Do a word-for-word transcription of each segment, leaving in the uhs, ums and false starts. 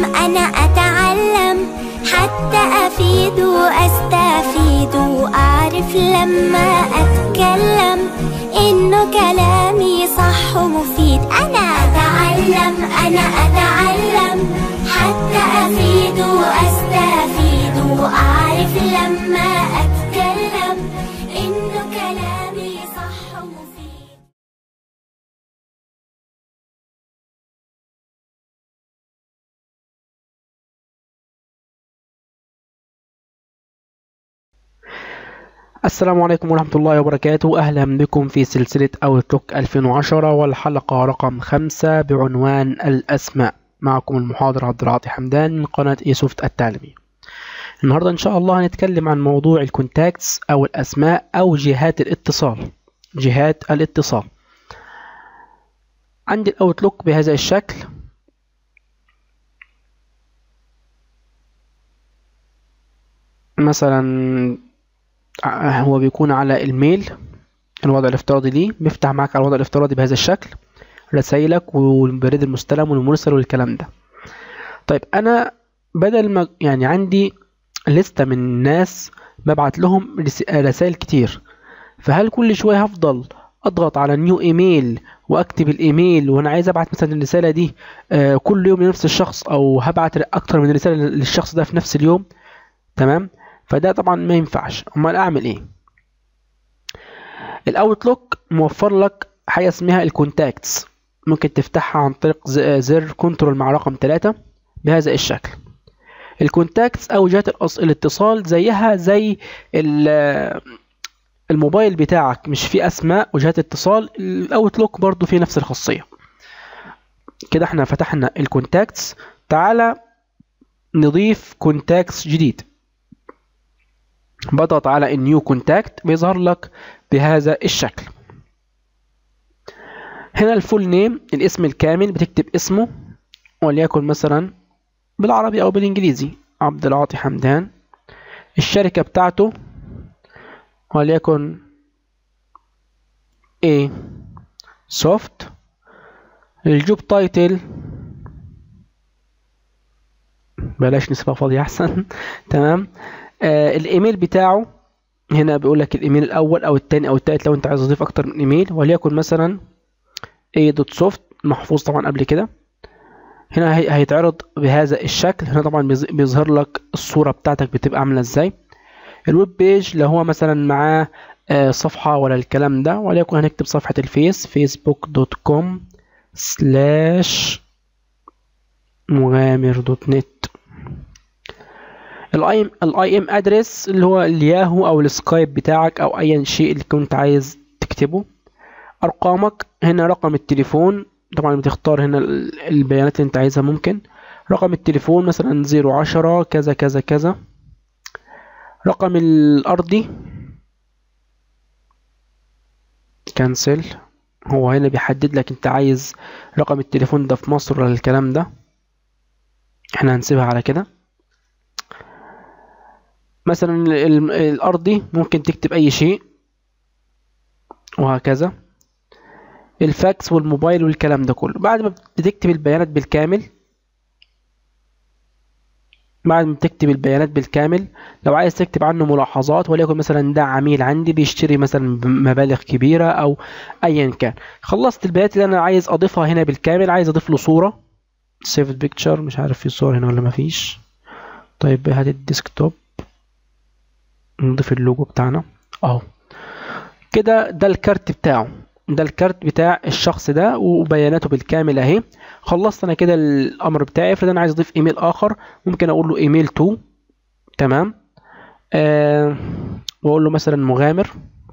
أنا أتعلم حتى أفيد وأستفيد وأعرف لما أتكلم إنه كلامي صح ومفيد. أنا أتعلم أنا أتعلم حتى أفيد وأستفيد وأعرف لما أتكلم إنه كلامي صح ومفيد. السلام عليكم ورحمة الله وبركاته. أهلا بكم في سلسلة أوتلوك ألفين وعشرة والحلقة رقم خمسة بعنوان الأسماء. معكم المحاضر عبد العاطي حمدان من قناة ايسوفت التعليمية. النهاردة إن شاء الله هنتكلم عن موضوع الكونتاكتس أو الأسماء أو جهات الاتصال. جهات الاتصال عندي الأوتلوك بهذا الشكل. مثلا هو بيكون على الميل، الوضع الافتراضي ليه بيفتح معاك على الوضع الافتراضي بهذا الشكل، رسائلك والبريد المستلم والمرسل والكلام ده. طيب انا بدل ما يعني عندي لستة من الناس ببعت لهم رسائل كتير، فهل كل شوية هفضل اضغط على نيو ايميل واكتب الايميل وانا عايز ابعت مثلا الرسالة دي آه كل يوم لنفس الشخص، او هبعت اكتر من رسالة للشخص ده في نفس اليوم؟ تمام، فده طبعا ما ينفعش. امال اعمل ايه؟ الاوتلوك موفر لك حاجه اسمها الكونتاكتس، ممكن تفتحها عن طريق زر كنترول مع رقم ثلاثة بهذا الشكل. الكونتاكتس او جهات الاتصال زيها زي الموبايل بتاعك، مش في اسماء وجهات اتصال. الاوتلوك برضو فيه نفس الخاصيه. كده احنا فتحنا الكونتاكتس. تعالى نضيف كونتاكتس جديد. بضغط على النيو كونتاكت بيظهر لك بهذا الشكل. هنا الفول نيم، الاسم الكامل، بتكتب اسمه وليكن مثلا بالعربي او بالانجليزي عبد العاطي حمدان. الشركة بتاعته وليكن ايه سوفت. الجوب تايتل بلاش نسبة فاضية احسن. تمام. آه الايميل بتاعه هنا بيقول لك الايميل الاول او الثاني او الثالث لو انت عايز تضيف اكتر من ايميل، وليكن مثلا اي دوت سوفت محفوظ طبعا قبل كده. هنا هيتعرض بهذا الشكل. هنا طبعا بيظهر لك الصورة بتاعتك بتبقى عاملة ازاي. الويب بيج لو هو مثلا معاه آه صفحة ولا الكلام ده، وليكن هنكتب صفحة الفيس فيسبوك دوت كوم سلاش مغامر دوت نت. الاي الاي ام ادرس اللي هو الياهو او السكايب بتاعك او اي شيء اللي كنت عايز تكتبه. ارقامك هنا رقم التليفون، طبعا بتختار هنا البيانات اللي انت عايزها. ممكن رقم التليفون مثلا زيرو عشرة كذا كذا كذا. رقم الارضي كنسل. هو هنا بيحدد لك انت عايز رقم التليفون ده في مصر ولا الكلام ده. احنا هنسيبها على كده. مثلا الارضي ممكن تكتب اي شيء وهكذا. الفاكس والموبايل والكلام ده كله. بعد ما بتكتب البيانات بالكامل بعد ما بتكتب البيانات بالكامل لو عايز تكتب عنه ملاحظات، وليكن مثلا ده عميل عندي بيشتري مثلا بمبالغ كبيرة او ايا كان. خلصت البيانات اللي انا عايز اضيفها هنا بالكامل. عايز اضيف له صورة سيف بيكتشر، مش عارف في صور هنا ولا مفيش. طيب هات الديسكتوب نضيف اللوجو بتاعنا اهو كده. ده الكارت بتاعه، ده الكارت بتاع الشخص ده وبياناته بالكامل اهي. خلصت انا كده الامر بتاعي. افرض انا عايز اضيف ايميل اخر، ممكن اقول له ايميل تو. تمام. آه واقول له مثلا مغامر.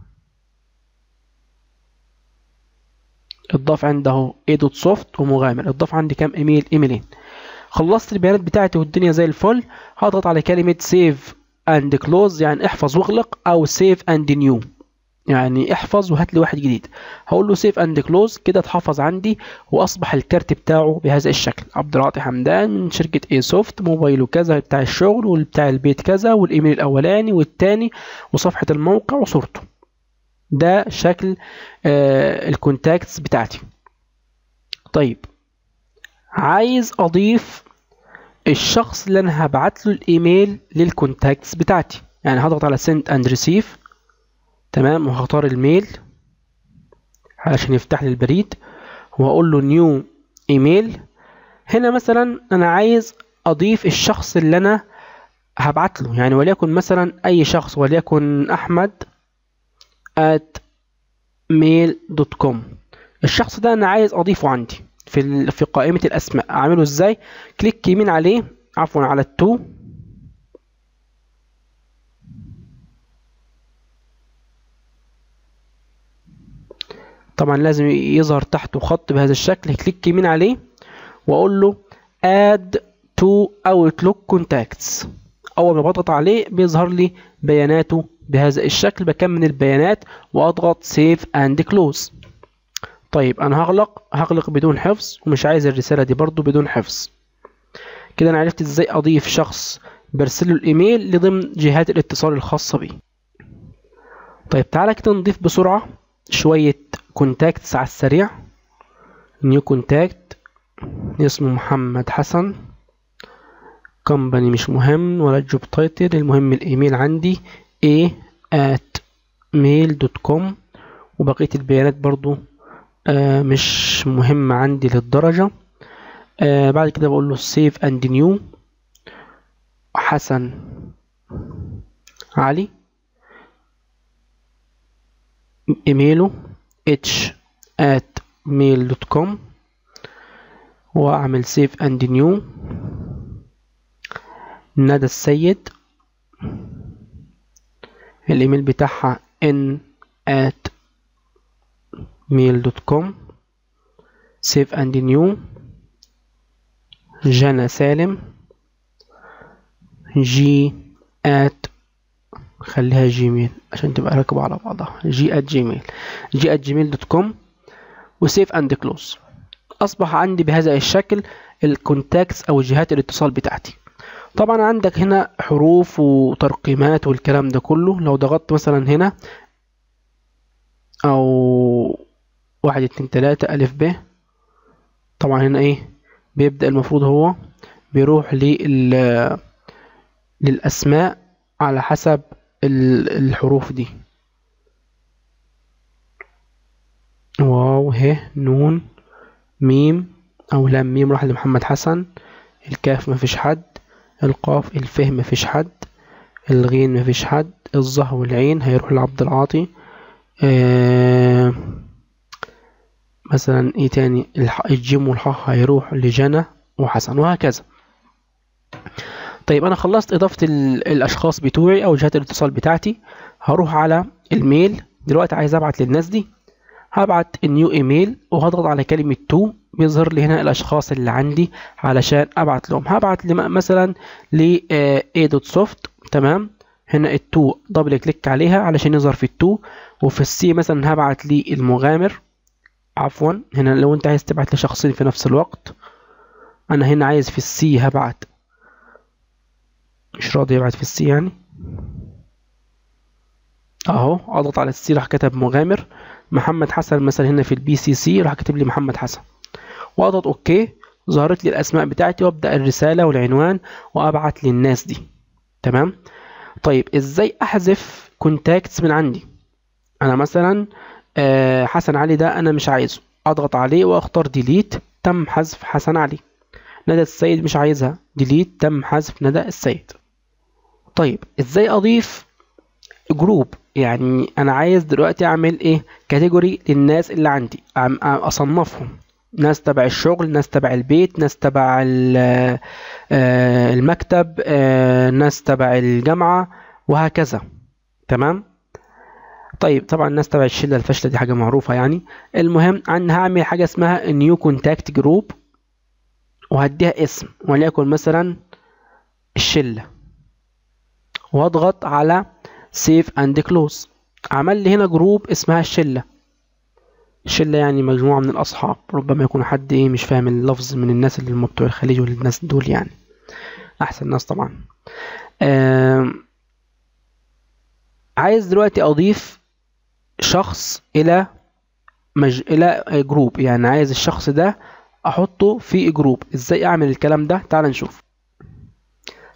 اضاف عنده اي دوت سوفت ومغامر. اضاف عندي كام ايميل؟ ايميلين. خلصت البيانات بتاعتي والدنيا زي الفل. هضغط على كلمة سيف اند كلوز، يعني احفظ واغلق، او سيف اند نيو يعني احفظ وهات لي واحد جديد. هقول له سيف اند كلوز. كده اتحفظ عندي واصبح الكارت بتاعه بهذا الشكل. عبد العاطي حمدان من شركة اي سوفت، موبايله كذا بتاع الشغل والبتاع البيت كذا، والايميل الاولاني والتاني وصفحة الموقع وصورته. ده شكل آه الكونتاكتس بتاعتي. طيب عايز اضيف الشخص اللي انا هبعت له الايميل للكونتاكتس بتاعتي. يعني هضغط على send and receive، تمام، وهختار الميل علشان يفتح لي البريد، وهقول له نيو ايميل. هنا مثلا انا عايز اضيف الشخص اللي انا هبعت له، يعني وليكن مثلا اي شخص، وليكن احمد at mail دوت كوم. الشخص ده انا عايز اضيفه عندي في في قائمة الاسماء. اعمله ازاي؟ كليك يمين عليه، عفوا على التو، طبعا لازم يظهر تحته خط بهذا الشكل. كليك يمين عليه واقول له add to outlook contacts. اول ما بضغط عليه بيظهر لي بياناته بهذا الشكل. بكمل البيانات واضغط save and close. طيب انا هغلق هغلق بدون حفظ، ومش عايز الرسالة دي برضو بدون حفظ. كده انا عرفت ازاي اضيف شخص برسله الايميل لضمن جهات الاتصال الخاصة بي. طيب تعالى كده نضيف بسرعة شوية كونتاكتس على السريع. نيو كونتاكت، اسمه محمد حسن، كومباني مش مهم ولا الجوب تايتل، المهم الايميل عندي a at mail دوت كوم، وبقية البيانات برضو آه مش مهمة عندي للدرجة. آه بعد كده بقول له save and new، حسن علي، ايميله h at mail دوت كوم، واعمل save and new. ندى السيد، الايميل بتاعها n at mail دوت كوم، save and new. جنى سالم، جي at، خليها جيميل عشان تبقى راكبة على بعضها، جي at جيميل، جي at جيميل دوت كوم، وسيف اند كلوز. اصبح عندي بهذا الشكل الكونتاكتس او جهات الاتصال بتاعتي. طبعا عندك هنا حروف وترقيمات والكلام ده كله. لو ضغطت مثلا هنا او واحد اتنين تلاتة الف ب، طبعا هنا ايه بيبدأ، المفروض هو بيروح لل للاسماء على حسب الحروف دي، واو ه نون ميم او لام ميم راح لمحمد حسن، الكاف مفيش حد، القاف الفه مفيش حد، الغين مفيش حد، الظه والعين هيروح لعبد العاطي. آه مثلا ايه تاني، الجيم والحاء هيروح لجنى وحسن، وهكذا. طيب انا خلصت اضافة الاشخاص بتوعي او جهات الاتصال بتاعتي. هروح على الميل دلوقتي، عايز ابعت للناس دي، هبعت النيو ايميل وهضغط على كلمة تو، بيظهر لي هنا الاشخاص اللي عندي علشان ابعت لهم. هبعت مثلا ل اي دوت سوفت، تمام، هنا التو دبل كليك عليها علشان يظهر في التو. وفي السي مثلا هبعت للمغامر، عفوا هنا لو انت عايز تبعت لشخصين في نفس الوقت، انا هنا عايز في السي هبعت، مش راضي يبعت في السي يعني، اهو اضغط على السي راح كتب مغامر. محمد حسن مثلا هنا في البي سي سي راح كتب لي محمد حسن، واضغط اوكي، ظهرت لي الاسماء بتاعتي، وابدا الرساله والعنوان وابعت للناس دي، تمام. طيب ازاي احذف كونتاكتس من عندي؟ انا مثلا آه حسن علي ده انا مش عايزه، اضغط عليه واختار ديليت، تم حذف حسن علي. ندى السيد مش عايزها، ديليت، تم حذف ندى السيد. طيب ازاي اضيف جروب؟ يعني انا عايز دلوقتي اعمل ايه، كاتيجوري للناس اللي عندي، اصنفهم، ناس تبع الشغل، ناس تبع البيت، ناس تبع المكتب، ناس تبع الجامعة، وهكذا، تمام. طيب طبعا الناس تبع الشلة الفاشلة دي حاجة معروفة يعني. المهم انا هعمل حاجة اسمها نيو كونتاكت جروب، وهديها اسم وليكن مثلا الشلة، واضغط على سيف اند كلوز. عمل لي هنا جروب اسمها الشلة. الشلة يعني مجموعة من الأصحاب، ربما يكون حد ايه مش فاهم اللفظ من الناس اللي هم بتوع الخليج والناس دول، يعني أحسن ناس طبعا. عايز دلوقتي أضيف شخص إلى مج... إلى جروب، يعني عايز الشخص ده أحطه في جروب. إزاي أعمل الكلام ده؟ تعال نشوف.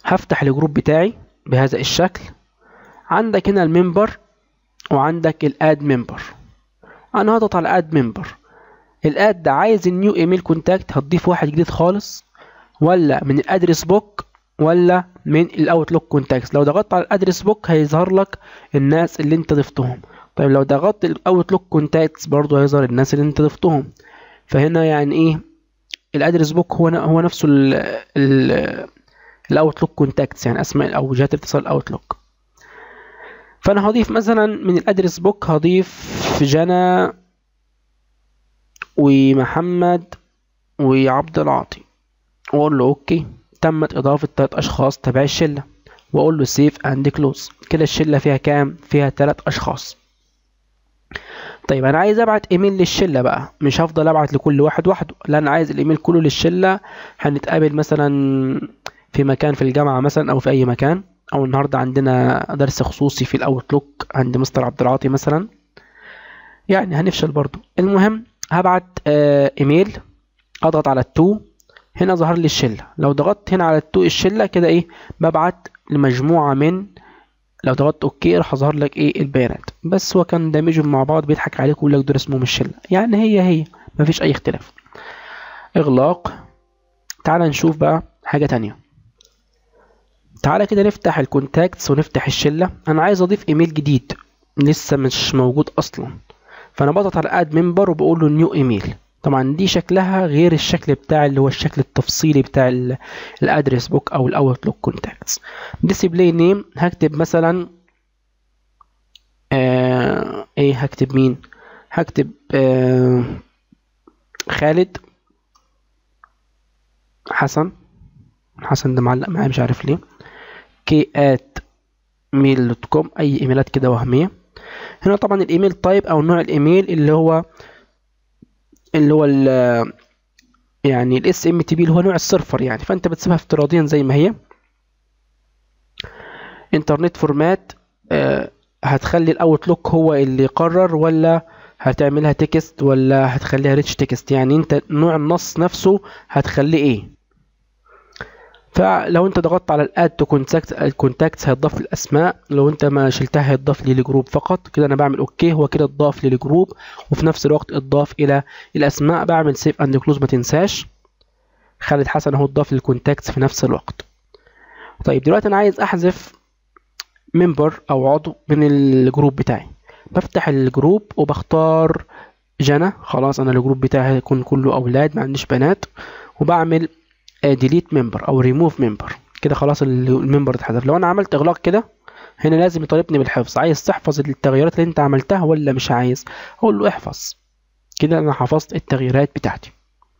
هفتح الجروب بتاعي بهذا الشكل. عندك هنا الممبر وعندك الاد ممبر. انا هضغط على اد ممبر. الاد ده عايز النيو ايميل كونتاكت، هتضيف واحد جديد خالص، ولا من الادرس بوك، ولا من الاوتلوك كونتاكتس. لو ضغطت على الادرس بوك هيظهر لك الناس اللي انت ضفتهم. طيب لو ضغطت الاوتلوك كونتاكتس برضو هيظهر الناس اللي انت ضفتهم. فهنا يعني ايه، الادرس بوك هو هو نفسه ال الاوتلوك كونتاكتس، يعني اسماء او جهات اتصال الاوتلوك. فانا هضيف مثلا من الادرس بوك، هضيف جنى ومحمد وعبد العاطي، واقول له اوكي. تمت اضافه ثلاث اشخاص تبع الشله، واقول له سيف اند كلوز. كده الشله فيها كام؟ فيها ثلاث اشخاص. طيب انا عايز ابعت ايميل للشله بقى، مش هفضل ابعت لكل واحد وحده، لا انا عايز الايميل كله للشله. هنتقابل مثلا في مكان في الجامعه مثلا او في اي مكان، او النهارده عندنا درس خصوصي في الاوتلوك عند مستر عبد العاطي مثلا، يعني هنفشل برضو. المهم هبعت آه ايميل، اضغط على التو. هنا ظهر لي الشله. لو ضغطت هنا على التو الشله كده ايه، ببعت لمجموعه من، لو ضغطت اوكي راح يظهر لك ايه البيانات. بس هو كان دامجهم مع بعض، بيضحك عليك ويقول لك دول اسمهم الشله، يعني هي هي مفيش اي اختلاف. اغلاق. تعال نشوف بقى حاجه تانية. تعالى كده نفتح الكونتاكتس ونفتح الشله. انا عايز اضيف ايميل جديد لسه مش موجود اصلا، فانا بضغط على اد ممبر وبقول له نيو ايميل. طبعا دي شكلها غير الشكل بتاع اللي هو الشكل التفصيلي بتاع الادرس بوك او الاوتلوك كونتاكتس. ديسبلاي نيم هكتب مثلا آه ايه، هكتب مين؟ هكتب آه خالد حسن. حسن ده معلق معايا مش عارف ليه. كي ات ميل دوت كوم، اي ايميلات كده وهميه. هنا طبعا الايميل تايب او نوع الايميل اللي هو اللي هو ال يعني الاس ام تي بي اللي هو نوع السيرفر يعني، فانت بتسيبها افتراضيا زي ما هي. انترنت فورمات آه هتخلي الاوتلوك هو اللي يقرر، ولا هتعملها تكست، ولا هتخليها ريتش تكست، يعني انت نوع النص نفسه هتخليه ايه. فلو انت ضغطت على الاد تو كونتاكت الكونتاكتس هيتضاف الاسماء، لو انت ما شلتها هيتضاف لي لجروب فقط. كده انا بعمل اوكي، هو كده اتضاف لي لجروب وفي نفس الوقت اتضاف الى الاسماء. بعمل سيف اند كلوز ما تنساش. خالد حسن اهو اتضاف للكونتاكتس في نفس الوقت. طيب دلوقتي انا عايز احذف ممبر او عضو من الجروب بتاعي. بفتح الجروب وبختار جنى، خلاص انا الجروب بتاعي هيكون كله اولاد ما عنديش بنات، وبعمل ديليت ممبر او ريموف ممبر. كده خلاص الممبر اتحذف. لو انا عملت اغلاق كده هنا لازم يطالبني بالحفظ. عايز تحفظ التغييرات اللي انت عملتها ولا مش عايز؟ اقول له احفظ. كده انا حفظت التغييرات بتاعتي.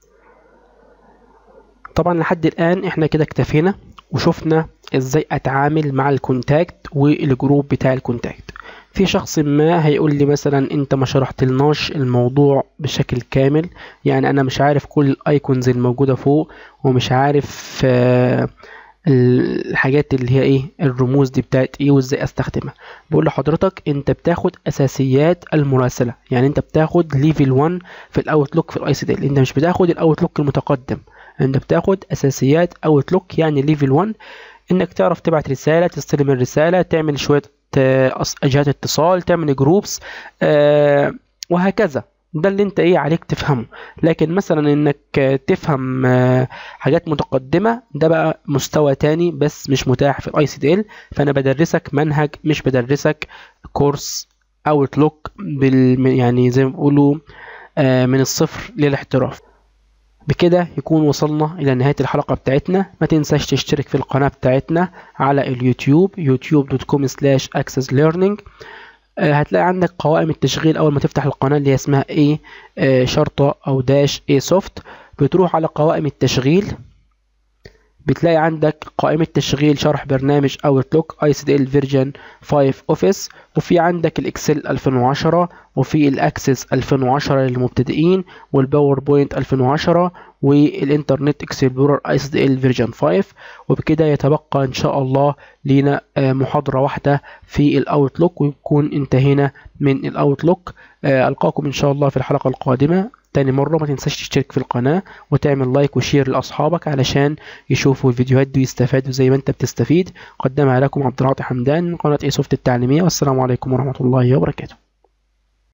طبعا لحد الان احنا كده اكتفينا وشفنا ازاي اتعامل مع الكونتاكت والجروب بتاع الكونتاكت. في شخص ما هيقول لي مثلا انت ما شرحتلناش الموضوع بشكل كامل، يعني انا مش عارف كل الايكونز الموجوده فوق، ومش عارف آه الحاجات اللي هي ايه الرموز دي بتاعت ايه وازاي استخدمها. بقول لحضرتك انت بتاخد اساسيات المراسله، يعني انت بتاخد ليفل واحد في الاوتلوك في الاي سي دي ال. انت مش بتاخد الاوتلوك المتقدم، انت بتاخد اساسيات اوتلوك يعني ليفل واحد، انك تعرف تبعت رساله، تستلم الرساله، تعمل شويه جهات اتصال، تعمل جروبس آه وهكذا. ده اللي انت ايه عليك تفهمه. لكن مثلا انك تفهم آه حاجات متقدمه ده بقى مستوى تاني بس مش متاح في الاي سي دي ال. فانا بدرسك منهج مش بدرسك كورس اوتلوك بال يعني زي ما بيقولوا آه من الصفر للاحتراف. بكده يكون وصلنا إلى نهاية الحلقة بتاعتنا. ما تنساش تشترك في القناة بتاعتنا على اليوتيوب يوتيوب دوت كوم سلاش أكسس ليرنينج. هتلاقي عندك قوائم التشغيل أول ما تفتح القناة اللي هي اسمها ايه آه شرطة أو داش ايه سوفت. بتروح على قوائم التشغيل، بتلاقي عندك قائمة تشغيل شرح برنامج اوتلوك اي سي دي ال فيرجن خمسة اوفيس، وفي عندك الاكسل ألفين وعشرة، وفي الاكسس ألفين وعشرة للمبتدئين، والباوربوينت ألفين وعشرة، والإنترنت اكسبلورر اس اس دي ال فيرجن خمسة. وبكده يتبقى إن شاء الله لينا محاضرة واحدة في الأوتلوك ويكون انتهينا من الأوتلوك. ألقاكم إن شاء الله في الحلقة القادمة. تاني مرة ما تنساش تشترك في القناة وتعمل لايك وشير لأصحابك علشان يشوفوا الفيديوهات دي ويستفادوا زي ما انت بتستفيد. قدمها لكم عبد العاطي حمدان من قناة ايسوفت التعليمية، والسلام عليكم ورحمة الله وبركاته.